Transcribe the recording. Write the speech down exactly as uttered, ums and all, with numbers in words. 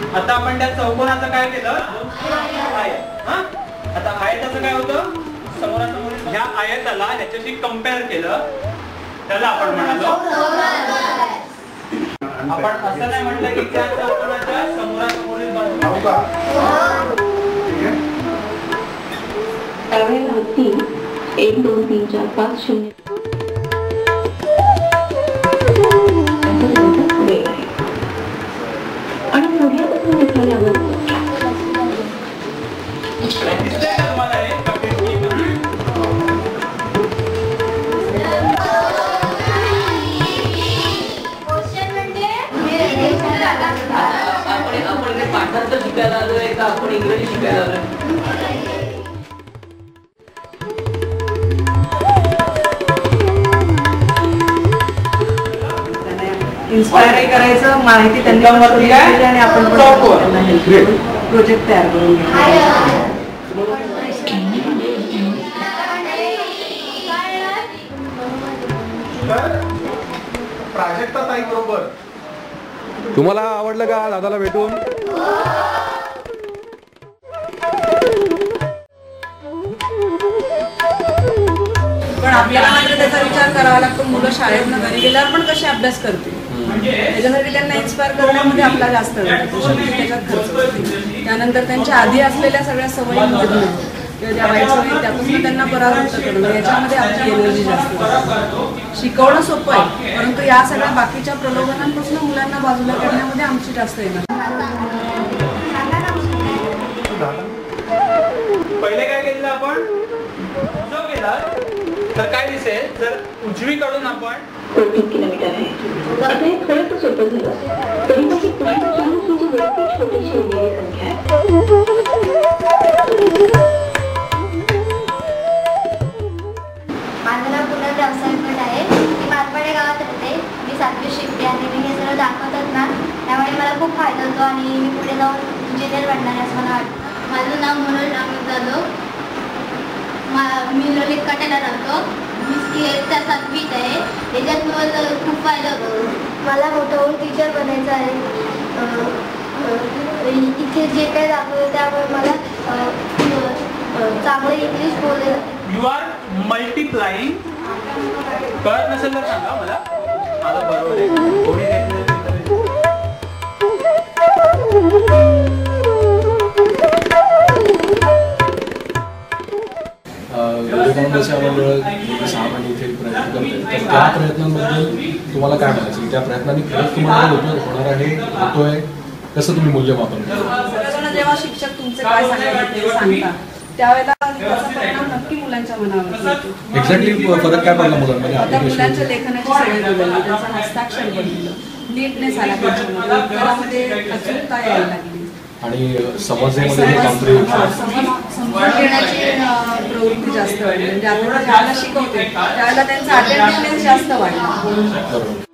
आता आपण त्या चौकोनाचं काय केलं? आयत. हा आता आयताचं काय होतं? समोरासमोर ह्या आयताला ह्याच्याशी कंपेअर केलं, त्याला आपण म्हणालो. आपण असं नाही म्हटलं की त्या चौकोनाच्या समोरासमोरील बाजू एक दोन तीन चार पाच शून्य आणि पुढे झाल्यावर आपण पाठांतर शिकायला आलोय का आपण इंग्रजी शिकायला आलोय? इन्स्पायर करायचं, माहिती त्यांनी आणि आपण प्रोजेक्ट तयार करून प्राजक्ता ताई बरोबर. तुम्हाला आवडलं का दादाला भेटून? पण आपल्याला मात्र त्याचा विचार करावा लागतो, मुलं शाळेतनं घरी गेल्यावर पण कसे अभ्यास करतील, त्याच्यासाठी त्यांना इन्स्पायर करण्यामध्ये आपला जास्त वेळ लागतो, त्याच्यात खर्च होतो. त्यानंतर त्यांच्या आधी असलेल्या सगळ्या सवयी किंवा ज्या वाईट सवयी त्यापासून त्यांना परावृत्त करणं, याच्यामध्ये आपली एनर्जी जास्त असते. शिकवणं सोपं आहे, परंतु या सगळ्या बाकीच्या प्रलोभनांपासून मुलांना बाजूला करण्यामध्ये आमची जास्त एनर्जी. पहिले काय केलं आपण? जो केला तर काय दिसेल, जर उजवीकडून आपण तीन किलोमीटर आहे. आता हे खरं तर सोपं झालं, तरी मग ही पुढची व्यक्ती छोटीशी वेगळी संख्या आहे. माझं नाव पुन्हा व्यवसायपट आहे. मी मारपाडे गावात राहते. मी सातवी शिकते आणि मी हे सगळं दाखवतात ना, त्यामुळे मला खूप फायदा होतो आणि मी पुढे जाऊन इंजिनियर बनणार आहे असं मला वाटतं. माझं नाव मनोज अमित जाधव. मा मी ललित काट्याला राहतो. मी इयत्ता सातवीत आहे. याच्यात मला खूप फायदा होतो. मला मोठं होऊन टीचर बनायचं आहे. इथे जे काही दाखवलं त्यामुळे मला चांगलं इंग्लिश बोलायला. You are multiplying. कळत नसेल तर सांगा मला. मला बरोबर आहे. कोणी विवेकानंद सेवा मंडळ सहा महिने इथे प्रयत्न करते, तर त्या प्रयत्नांबद्दल तुम्हाला काय म्हणायचं? त्या प्रयत्नांनी खरंच तुम्हाला उपयोग होणार आहे, होतोय? कसं तुम्ही मूल्यमापन करता? जेव्हा शिक्षक तुमचे काय सांगायचे सांगतात त्यावेळेला त्याचा परिणाम नक्की मुलांच्या मनावर होतो. एक्झॅक्टली फरक काय पडला मुलांमध्ये? आता मुलांच्या लेखनाची सवय बदलली, त्यांचं हस्ताक्षर बनलं, नीटनेस आला त्यांच्यामध्ये, घरामध्ये अचूकता यायला लागली आणि समजण्याची प्रवृत्ती जास्त वाढली. म्हणजे आपण ज्यावेळेला शिकवते त्यावेळेला त्यांचा अटेंटिव्हनेस जास्त वाढला.